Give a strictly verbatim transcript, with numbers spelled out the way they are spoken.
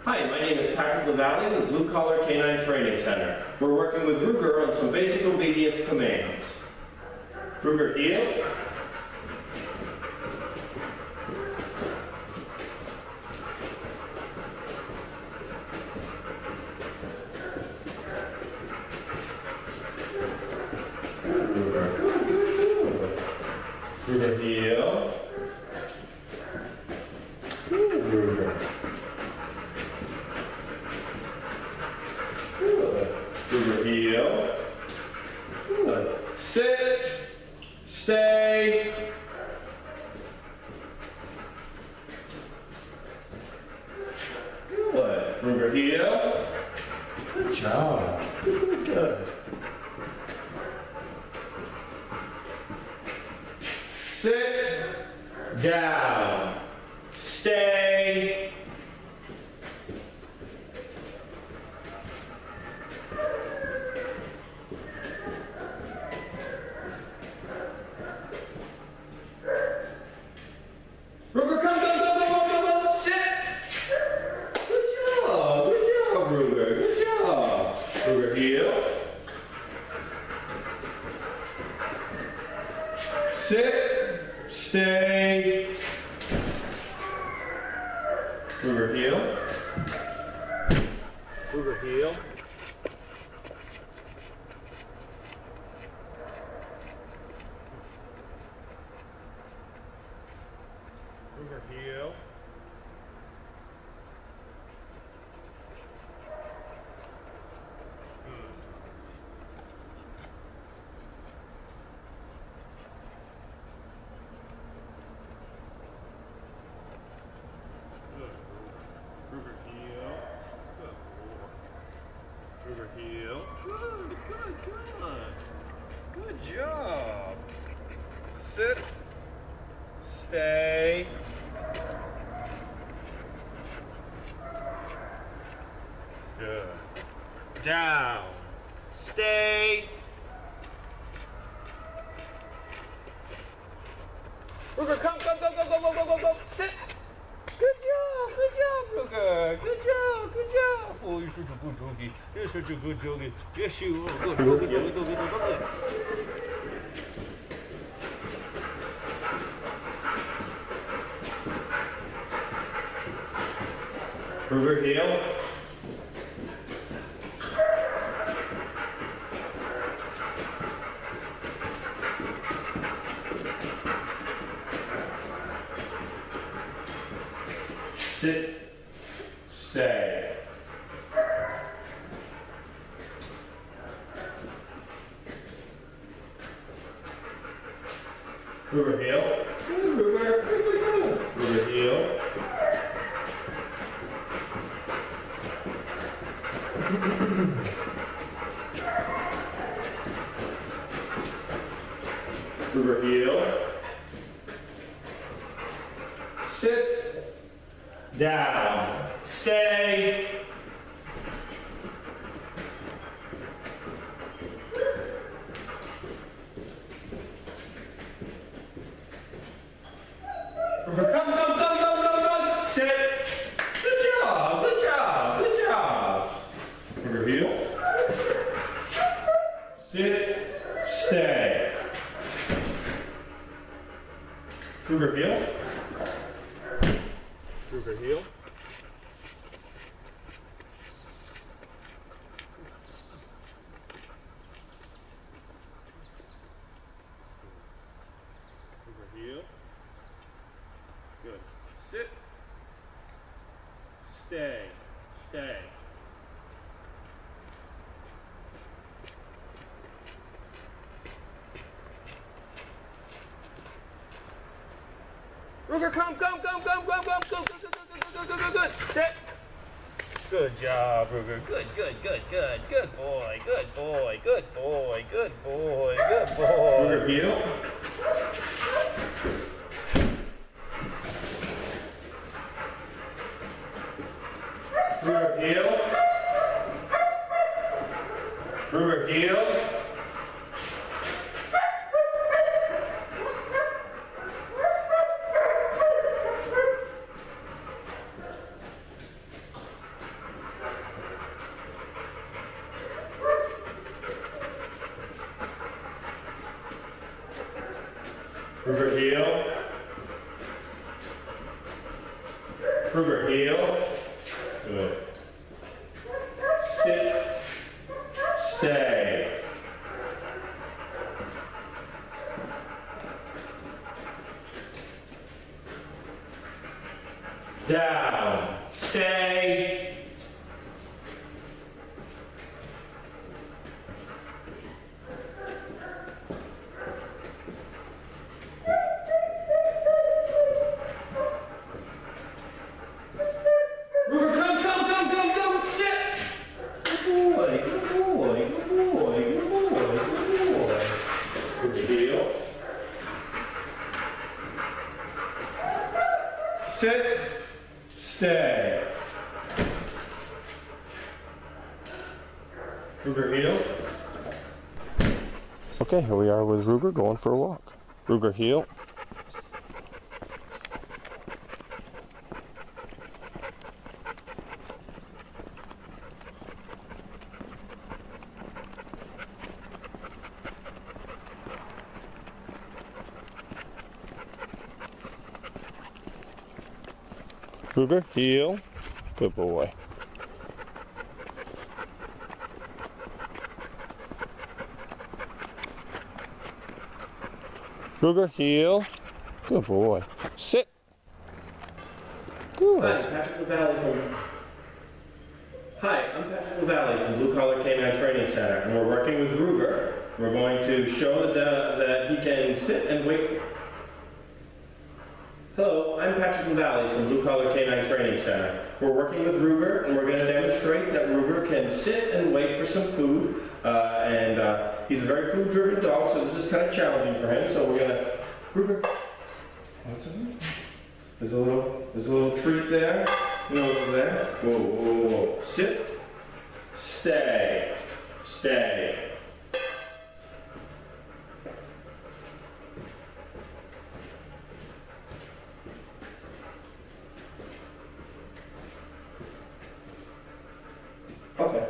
Hi, my name is Patrick LaValle with Blue Collar Canine Training Center. We're working with Ruger on some basic obedience commands. Ruger, heel. Ruger, good, good, good. Ruger, heel. Good, Ruger. Good. Ruger, heel. Good. Sit. Stay. Good. Ruger, heel. Good job. Good, good, good. Sit down. Stay. Ruger, come, go, go, go, go, go, go, sit. Good job, good job, Ruger, good job. Ruger, heel. Sit, stay. Ruger, heel. Ruger, heel. Ruger, heel. Ruger, heel. Good. Ruger, heel. Good, good, good. Good job. Sit. Stay. Good. Down. Stay. Ruger, come, come, go, go, go, go, go, go, go. Sit. Good job, good job, Ruger. Good job, good job. Oh, you're such a good doggy. You're such a good doggy. Yes, you are. Good, good, good, good, good, good, good. Ruger, heel. Sit, stay. Ruger, heel. Good, Ruger. Good, good, good. Ruger, heel. Ruger, heel. Sit. Down. Stay. Ruger, come, come, come, come, come, come. Sit. Good job, good job, good job. Ruger, heel. Sit. Stay. Ruger, heel. Ruger, heel. Ruger, heel. Good. Sit. Stay. Stay. Ruger, come, come, come, come, come, come, go, go, go, go, go, go, go, go, good. Sit. Good job, Ruger. Good, good, good, good. Good boy, good boy, good boy, good boy, good boy. Ruger, heel. Ruger, heel. Ruger, heel. Ruger heel. Ruger heel. Good. Sit. Stay. Down. Stay. Ruger, come, come, come, come, come, sit. Good boy, good boy, good boy, good boy, good boy. Ruger heel. Sit. Stay. Ruger heel. Okay, here we are with Ruger going for a walk. Ruger heel. Ruger heel. Good boy. Ruger heel. Good boy. Sit. Good. Hi, Patrick LaValle from. Hi, I'm Patrick LaValle from Blue Collar Canine Training Center, and we're working with Ruger. We're going to show that uh, that he can sit and wait. Hello, I'm Patrick LaValle from Blue Collar Canine Training Center. We're working with Ruger, and we're going to demonstrate that Ruger can sit and wait for some food. Uh, and uh, he's a very food-driven dog, so this is kind of challenging for him. So we're going to, Ruger, what's it? There's a little, there's a little treat there. You know what's there? Whoa, whoa, whoa, whoa. Sit, stay, stay. Okay.